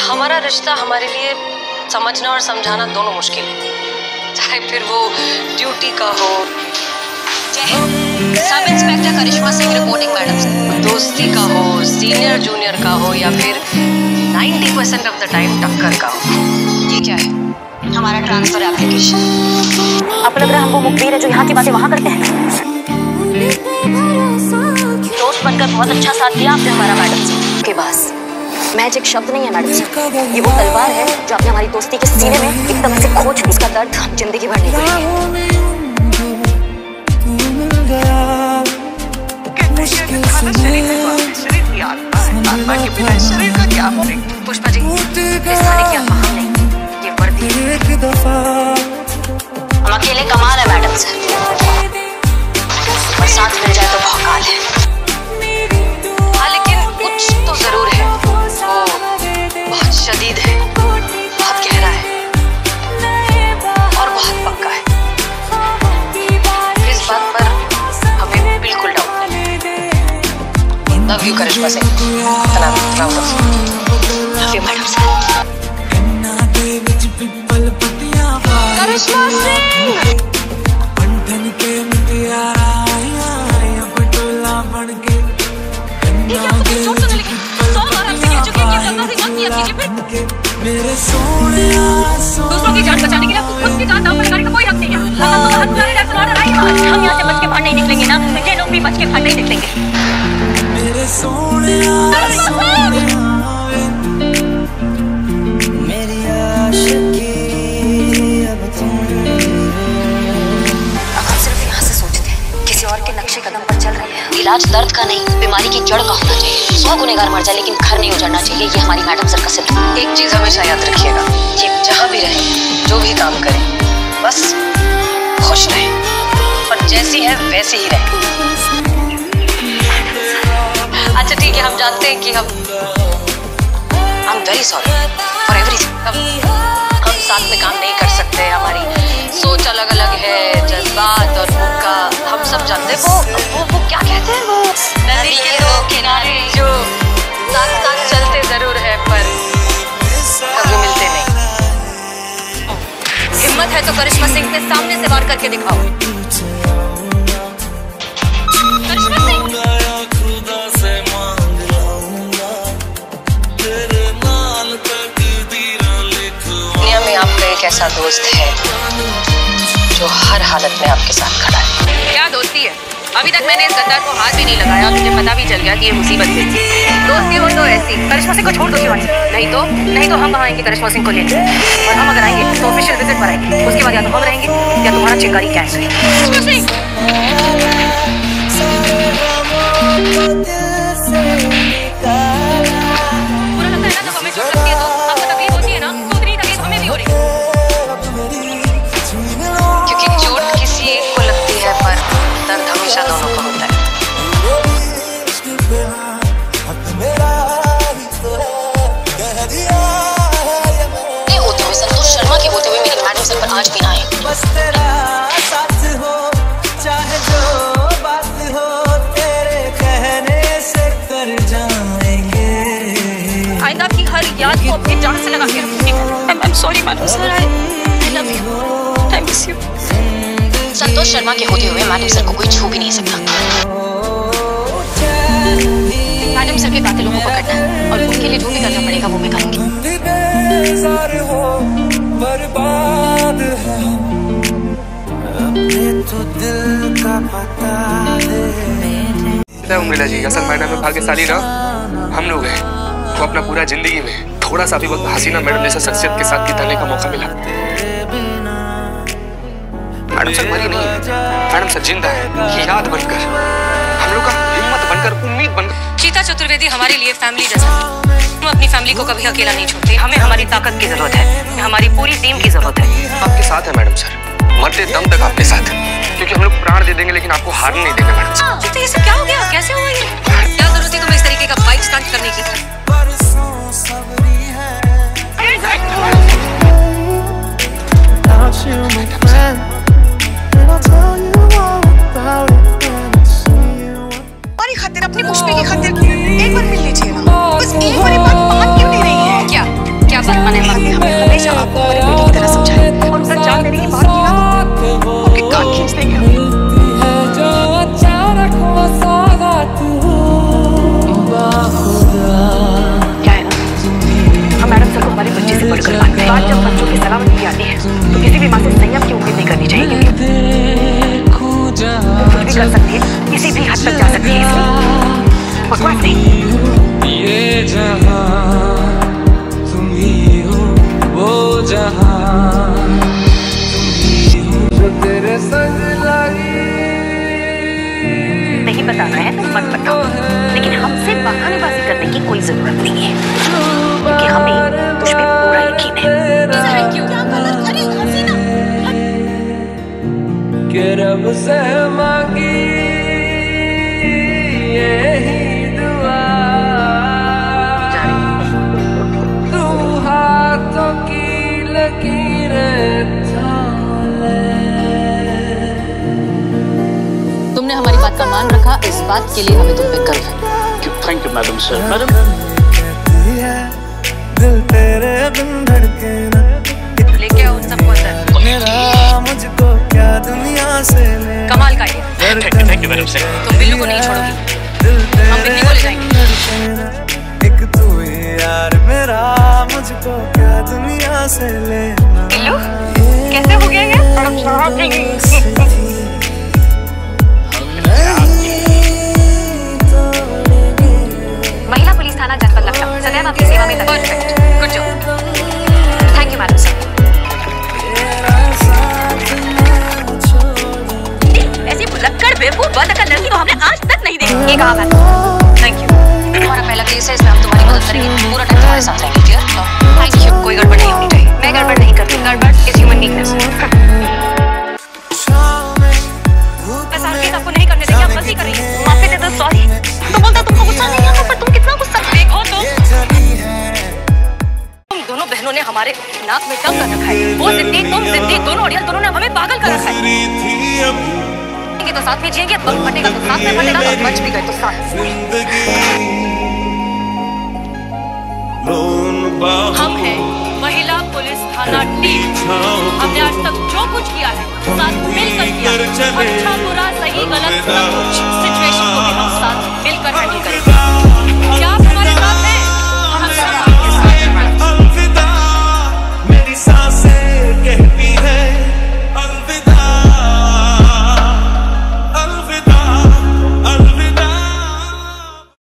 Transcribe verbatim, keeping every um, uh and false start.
हमारा रिश्ता हमारे लिए समझना और समझाना दोनों मुश्किल है, चाहे फिर वो ड्यूटी का हो। Sub inspector Karishma Singh reporting madam. दोस्ती का हो, सीनियर जूनियर का हो, या फिर नब्बे परसेंट ऑफ द टाइम टक्कर का हो। ये क्या है? हमारा ट्रांसफर एप्लीकेशन। आपको लग रहा है हम वो मुखबिर है जो यहाँ की बातें वहाँ करते हैं? दोस्त बनकर बहुत अच्छा साथ दिया आपने हमारा मैडम से। के पास मैजिक शब्द नहीं है मैडम जी, ये वो तलवार है जो आपने हमारी दोस्ती के सीने में एकदम से खोज दी। इसका दर्द हम जिंदगी भर नहीं भूलेंगे। पुष्पा जी, इस थाने की अफवाह हम नहीं, ये वर्दी हम अकेले कमाल है मैडम से, और साथ मिल जाए तो भौकाल है। हाँ, लेकिन कुछ तो जरूर है, वो बहुत शदीद है, बहुत गहरा है और बहुत पक्का है। इस बात पर हमें बिल्कुल डाउट नहीं। Love you Karishma Singh. Love you madam sir. Karishma Singh. ये क्या आपको चोट तो नहीं लगी? सौ बार आपसे कह चुकी हैं कि आप गलती मत किया कीजिए फिर। दूसरों की जान बचाने के लिए आपको खुद की जान दांव पर लगाने का कोई हक नहीं है। हम यहाँ से बच के बाहर नहीं निकलेंगे ना, ये लोग भी बच के बाहर नहीं निकलेंगे। इलाज दर्द का नहीं, बीमारी की जड़ का होना चाहिए। सौ गुनेगार मर जाए लेकिन घर नहीं उजड़ना चाहिए, ये हमारी मैडम सर का सिद्ध। एक चीज हमेशा याद रखिएगा, कि जहाँ भी रहें, जो भी काम करें, बस खुश रहें और जैसी है वैसे ही रहें। अच्छा ठीक है, हम जानते हैं कि हम I am very sorry for everything. हम साथ में काम नहीं कर सकते, हमारी सोच अलग अलग है, जज्बात और मौका हम सब जानते हैं। वो वो वो क्या कहते हैं, वो नदी के दो किनारे जो साथ साथ चलते जरूर है पर कभी मिलते नहीं। हिम्मत है तो करिश्मा सिंह के सामने से वार करके दिखाओ। करिश्मा सिंह। दुनिया में आपका एक ऐसा दोस्त है जो हर हालत में आपके साथ खड़ा है। क्या दोस्ती है? अभी तक मैंने इस गद्दार को हाथ भी नहीं लगाया, मुझे पता भी चल गया कि ये मुसीबत है। दोस्ती हो तो ऐसी। करिश्मा सिंह को छोड़ दो शिवानी। नहीं तो नहीं तो हम वहाँ आएंगे करिश्मा सिंह को लेने, और हम अगर आएंगे तो ऑफिशियल विजिट पर आएंगे। उसके बाद या तो हम रहेंगे या तुम्हारा चिंगारी क्या है। करिश्मा सिंह। दोनों को होता है। नहीं होते हुए संतोष शर्मा के होते हुए मेरी मैडम सर पर आज भी आए। बस तेरा साथ हो, चाहे जो बात हो, तेरे कहने से कर जाएंगे। आइंदा की हर याद को अपनी जान से लगा के रखूंगी। I'm sorry madam sir, I love you, I miss you। Santosh Sharma के होते हुए मैडम सर को कोई छू भी नहीं सकता। मैडम सर के कातिलों को पकड़ना है और उनके लिए जो भी करना पड़ेगा वो मैं करूंगी। उर्मिला जी, असल मैडम में भाग्यशाली ना हम लोग हैं, वो अपना पूरा जिंदगी में थोड़ा सा भी वक्त हसीना मैडम जैसा शख्सियत के साथ बिताने का मौका मिला। मैडम सर मरी नहीं है, मैडम सर जिंदा है, याद बनकर, हम लोग का हिम्मत बनकर, उम्मीद बनकर। चीता चतुर्वेदी हमारे लिए फैमिली जैसा। हम अपनी फैमिली को कभी अकेला नहीं छोड़ते। हमें हमारी ताकत की जरूरत है, हमारी पूरी टीम की जरूरत है। आपके साथ है मैडम सर, मरते दम तक आपके साथ, क्योंकि हम लोग प्राण दे देंगे लेकिन आपको हार नहीं देंगे मैडम सर। चीता ये सब क्या हो गया? कैसे हुआ ये? क्या जरूरत थी तुम्हें इस तरीके का बाइक स्टंट करने की? हमारी खातिर, अपनी पुष्पी की खातिर एक बार मिल लीजिए ना, बस एक बार बात मान क्यों नहीं रही है? क्या ने हमें हमेशा आपको हमारी बेटी की तरह समझाया और उनका जान देने की बात की ना तो उनके कान खींच देंगे हम। क्या है ना, हम मैडम सर को हमारे बच्चे से बढ़कर मानते हैं। बात जब बच्चों की सलामती की आती है तो किसी भी माँ से संयम की उम्मीद नहीं करनी चाहिए, क्योंकि वो कुछ भी कर सकती है, किसी भी हद तक जा सकती है। बकवास नहीं। ये जहां तुम ही हो, वो जहां तुम ही हो जो तेरे संग लगी। नहीं बताना है तो मत बताओ, लेकिन हमसे बहानेबाजी करने की कोई जरूरत नहीं है, क्योंकि हमें तुझ पे पूरा यकीन है। Thank you. क्या गलत? अरे हसीना के रब से मांगी यही दुआ, तू हाथों की लकीरें थाम ले। तुमने हमारी बात का मान रखा, इस बात के लिए हमें तुम पे गर्व है। Thank you madam sir. Madam दिल तेरे बिन धड़के ना, लेके आओ उन सबको अंदर। मेरा मुझको क्या दुनिया से ले। कमाल का ये। Thank you madam sir. तुम बिल्लू को नहीं छोड़ोगी, दिल हम बिल्ली को ले जाएंगे। एक तू ही यार मेरा, मुझको क्या दुनिया से लेना। बिल्लू कैसे हो गया ये? महिला पुलिस थाना जनपद लखनऊ सदैव आपकी सेवा में। Perfect, good job. Thank you madam sir. ऐसी भुलक्कड़ बेवकूफ बदअकल लड़की को हमने आज तक नहीं देखी। ये कहा मैडम। Thank you. हमारा पहला केस है, इसमें हम तुम्हारी मदद करेंगे, पूरा टाइम तुम्हारे साथ रहेंगे। क्लियर? Thank you. कोई गड़बड़ नहीं होनी चाहिए। मैं गड़बड़ नहीं करती, गड़बड़ इज ह्यूमन वीकनेस। ऐसा केस आपको नहीं करने देंगे, आप गलती कर रही हैं। माफी दे दो, सॉरी। तो बोलता तुमको गुस्सा नहीं आता, पर तुम कितना गुस्सा देखो तो तुम दोनों बहनों ने हमारे नाक में दम कर रखा है। वो जिद्दी, तुम जिद्दी, दोनों अड़ियल, दोनों ने हमें पागल कर रखा है। जिएंगे तो साथ में जिएंगे, बम फटेगा तो साथ में फटेगा, और बच भी गए तो साथ। हम हैं महिला पुलिस थाना टीम। हमने आज तक जो कुछ किया है साथ मिलकर किया, अच्छा बुरा सही गलत सब कुछ सिचुएशन को भी हम साथ मिलकर हैंडल करेंगे। क्या